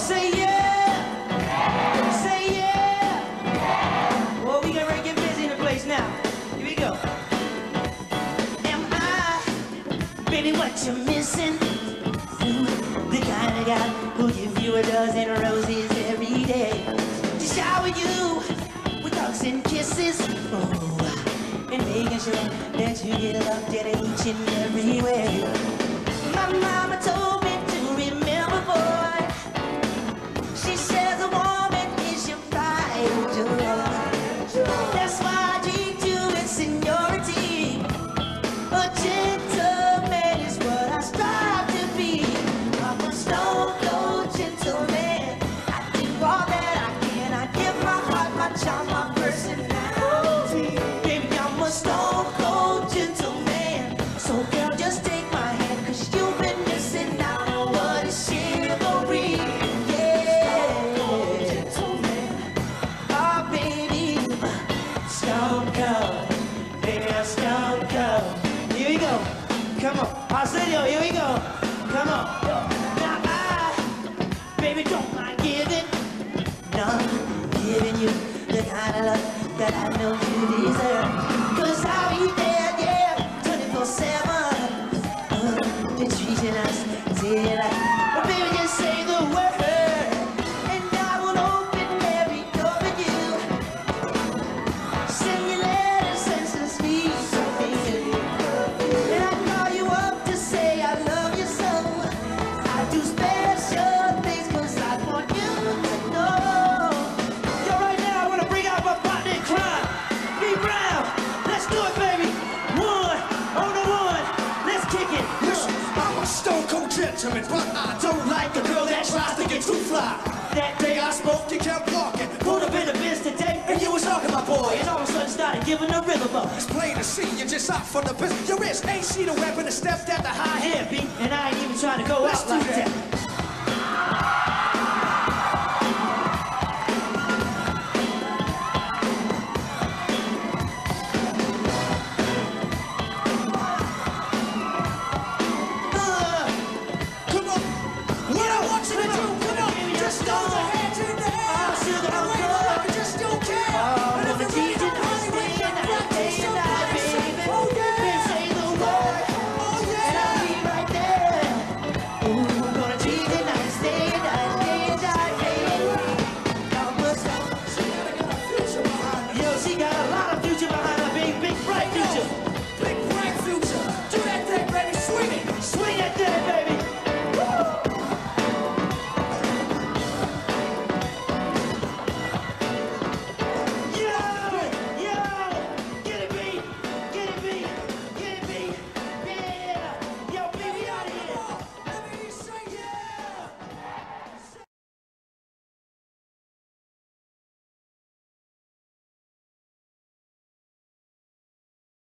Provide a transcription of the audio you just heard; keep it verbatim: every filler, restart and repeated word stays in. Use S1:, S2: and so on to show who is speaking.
S1: say yeah. Say yeah. Well, we get ready to get busy in the place now. Here we go. Am I, baby, what you're missing? Ooh, the kind of guy who'll give you a dozen roses every day. To shower you with hugs and kisses. Oh, and making sure that you get loved in each and every way. My mama told me to remember, boy. She says a woman is your pride and joy. That's why I treat you with seniority. A gentleman is what I strive to be. I'm a stone cold gentleman. I do all that I can. I give my heart, my charm, my personality. Baby, I'm a stone cold gentleman. So girl, just take my hand, cause you've been missing out on what is chivalry. Yeah. Oh, baby, stone cold. Baby, I'm stone cold. Here we go. Come on. Arsenio, here we go. Come on. Now I, baby, don't mind giving. No, giving you the kind of love that I know you deserve. Cause I'll be there, yeah, twenty-four seven. Uh, been treating us till I, but baby, just say the word. And I will open every door for you. Send you letters, send some sweet something. And I call you up to say I love you so. I do special things cause I want you to know. Yo, right now I wanna bring out my partner in crime, B Brown. Let's do it, baby. One, on the one, let's kick it.
S2: Listen, I'm a stone cold gentleman, but I don't like the girl that tries to get too fly. That day I spoke, you kept walking.
S1: Pulled up in the biz today,
S2: And you was talking, my boy.
S1: and all of a sudden started giving a rhythm up.
S2: It's plain to see you're just out for the business. Your wrist ain't she the weapon that stepped at the high
S1: Yeah,
S2: hand.
S1: B, and I ain't even trying to go
S2: Let's
S1: out
S2: do
S1: like
S2: that.
S1: that.